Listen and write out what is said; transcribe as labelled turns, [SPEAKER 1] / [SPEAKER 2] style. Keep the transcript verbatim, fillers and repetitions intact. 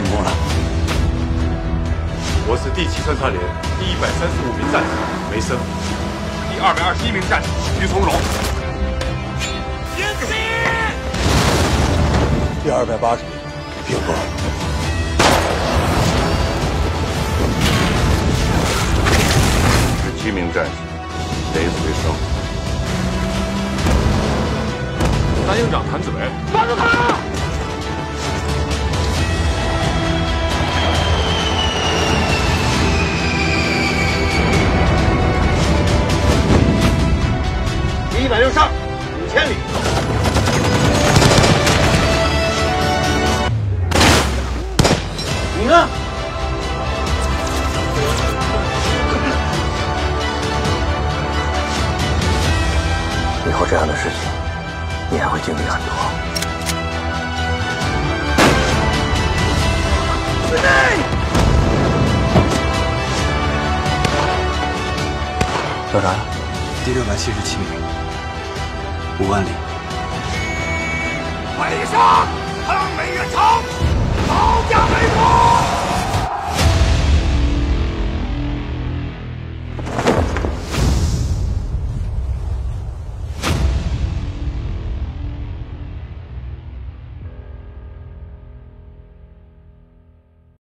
[SPEAKER 1] 进攻了。
[SPEAKER 2] 我是第七穿插连第一百三十五名战士梅生，
[SPEAKER 3] 第二百二十一名战士于从容。
[SPEAKER 4] 迎击！
[SPEAKER 2] 第二百八十名平和。
[SPEAKER 3] 十七名战士雷死为生。
[SPEAKER 2] 三营长谭子维，
[SPEAKER 4] 抓住他！
[SPEAKER 3] 第一百六十二，五千里。你呢？
[SPEAKER 1] 以后这样的事情，你还会经历很多。
[SPEAKER 4] 死内！
[SPEAKER 1] 多少呀？
[SPEAKER 5] 第六百七十七名，五万里。
[SPEAKER 4] 北上，抗美援朝，保家卫国。